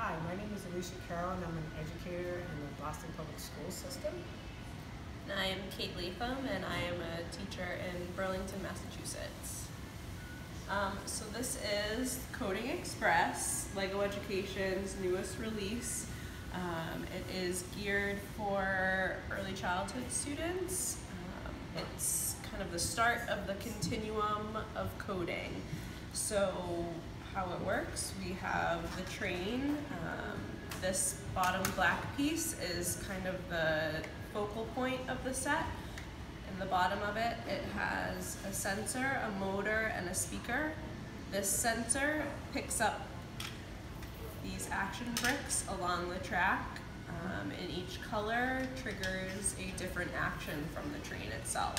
Hi, my name is Alicia Carrol and I'm an educator in the Boston Public School system. And I am Kate Latham and I am a teacher in Burlington, Massachusetts. So this is Coding Express, LEGO Education's newest release. It is geared for early childhood students. It's kind of the start of the continuum of coding. So how it works, we have the train. This bottom black piece is kind of the focal point of the set. In the bottom of it, it has a sensor, a motor, and a speaker. This sensor picks up these action bricks along the track, and each color triggers a different action from the train itself.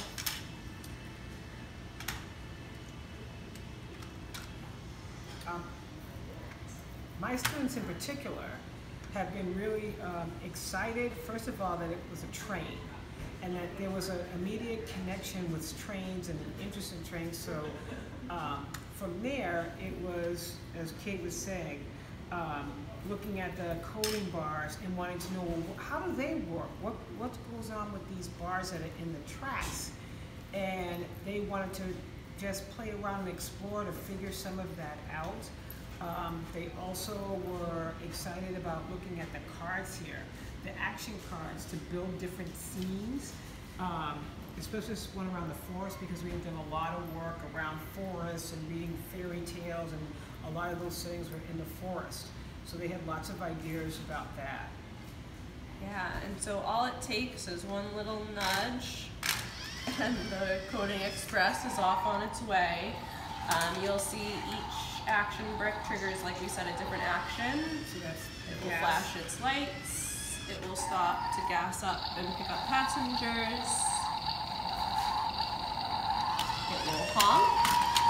My students in particular have been really excited, first of all, that it was a train and that there was an immediate connection with trains and an interest in trains. So from there, it was, as Kate was saying, looking at the coding bars and wanting to know, well, how do they work? What goes on with these bars that are in the tracks? And they wanted to just play around and explore to figure some of that out. They also were excited about looking at the cards here, the action cards, to build different scenes, especially this one around the forest, because we have done a lot of work around forests and reading fairy tales, and a lot of those things were in the forest. So they had lots of ideas about that. Yeah, and so all it takes is one little nudge and the Coding Express is off on its way. You'll see each action brick triggers, like we said, a different action. So that's it will flash its lights, it will stop to gas up and pick up passengers, it will honk.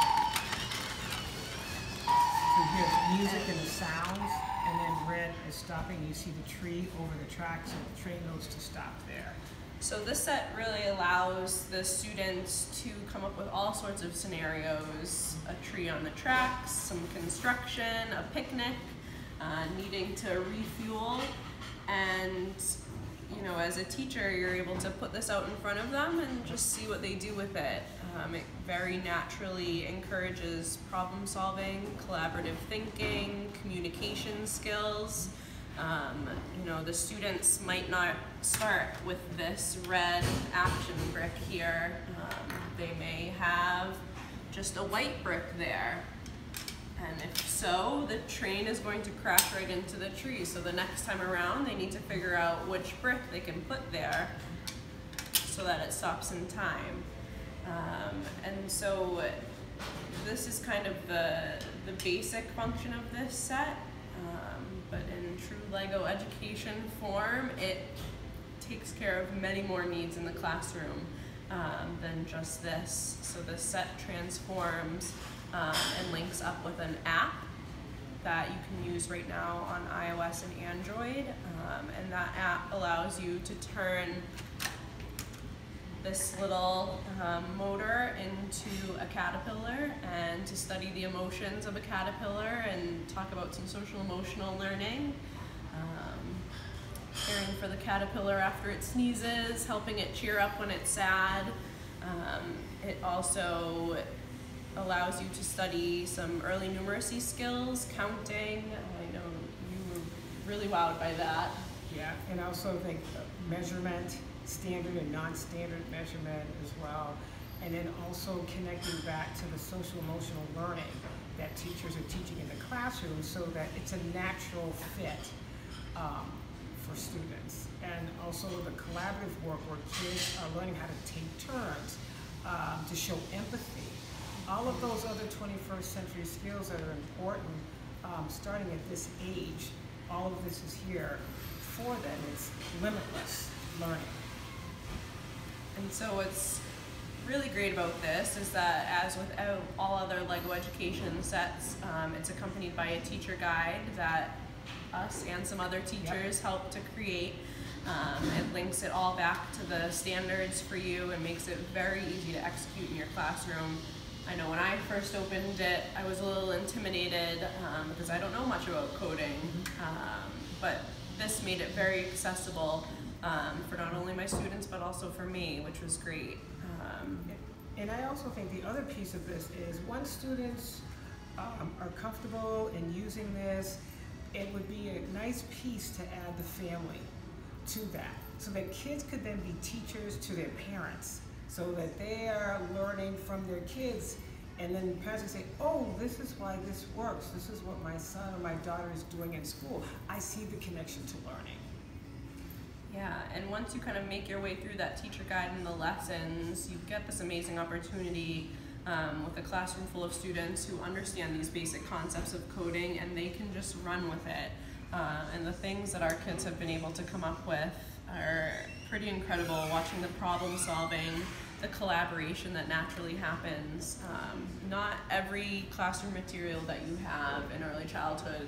So you hear the music and the sounds, and then red is stopping. You see the tree over the tracks, and the train knows to stop there. So this set really allows the students to come up with all sorts of scenarios: a tree on the tracks, some construction, a picnic, needing to refuel. And you know, as a teacher, you're able to put this out in front of them and just see what they do with it. It very naturally encourages problem solving, collaborative thinking, communication skills. You know, the students might not start with this red action brick here. They may have just a white brick there. And if so, the train is going to crash right into the tree. So the next time around, they need to figure out which brick they can put there so that it stops in time. And so this is kind of the basic function of this set. But in true LEGO education form, it takes care of many more needs in the classroom than just this. So this set transforms and links up with an app that you can use right now on iOS and Android. And that app allows you to turn this little motor into a caterpillar and to study the emotions of a caterpillar and talk about some social emotional learning. Caring for the caterpillar after it sneezes, helping it cheer up when it's sad. It also allows you to study some early numeracy skills, counting. I know you were really wowed by that. Yeah, and also the measurement, standard and non-standard measurement as well. And then also connecting back to the social emotional learning that teachers are teaching in the classroom, so that it's a natural fit for students. And also the collaborative work where kids are learning how to take turns to show empathy. All of those other 21st century skills that are important starting at this age, all of this is here for them. It's limitless learning. And so what's really great about this is that, as with all other LEGO education sets, it's accompanied by a teacher guide that us and some other teachers helped to create. It links it all back to the standards for you and makes it very easy to execute in your classroom. I know when I first opened it, I was a little intimidated because I don't know much about coding, but this made it very accessible for not only my students but also for me, which was great. And I also think the other piece of this is once students are comfortable in using this, it would be a nice piece to add the family to that, so that kids could then be teachers to their parents, so that they are learning from their kids, and then parents can say, oh, this is why this works, this is what my son or my daughter is doing in school. I see the connection to learning. Yeah, and once you kind of make your way through that teacher guide and the lessons, you get this amazing opportunity with a classroom full of students who understand these basic concepts of coding, and they can just run with it. And the things that our kids have been able to come up with are pretty incredible, watching the problem solving, the collaboration that naturally happens. Not every classroom material that you have in early childhood,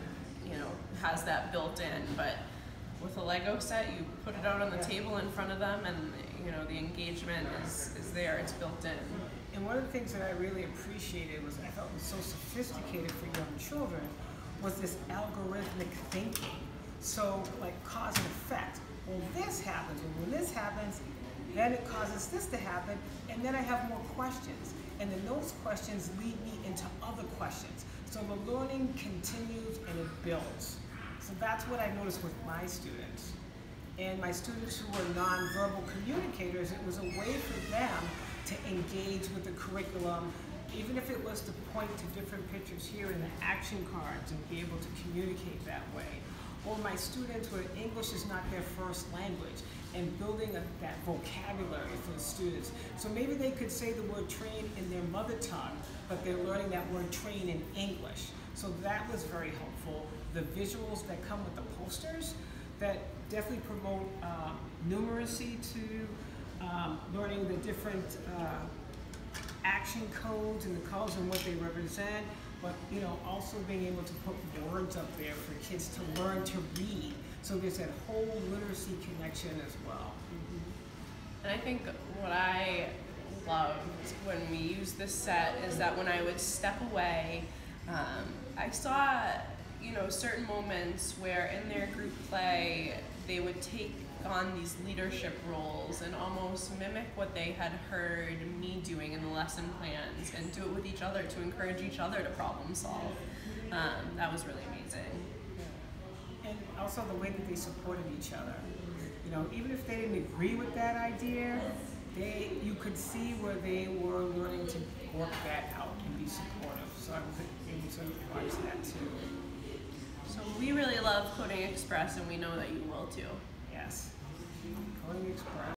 has that built in, but with a Lego set, you put it out on the table in front of them, and the engagement is there, it's built in. And one of the things that I really appreciated was I felt was so sophisticated for young children was this algorithmic thinking. So like cause and effect. Well, this happens, and when this happens, then it causes this to happen, and then I have more questions. And then those questions lead me into other questions. So the learning continues and it builds. So that's what I noticed with my students. And my students who were nonverbal communicators, it was a way for them to engage with the curriculum, even if it was to point to different pictures here in the action cards and be able to communicate that way. Or my students where English is not their first language, and building that vocabulary for the students. So maybe they could say the word train in their mother tongue, but they're learning that word train in English. So that was very helpful. The visuals that come with the posters that definitely promote numeracy to learning the different action codes and the colors and what they represent, but also being able to put words up there for kids to learn to read. So there's that whole literacy connection as well. And I think what I loved when we used this set is that when I would step away, I saw certain moments where in their group play they would take on these leadership roles and almost mimic what they had heard me doing in the lesson plans and do it with each other to encourage each other to problem solve. That was really amazing. And also the way that they supported each other. Even if they didn't agree with that idea, you could see where they were learning to work that out and be supportive. So I was able to watch that too. So we really love Coding Express, and we know that you will too. Yes. Coding Express.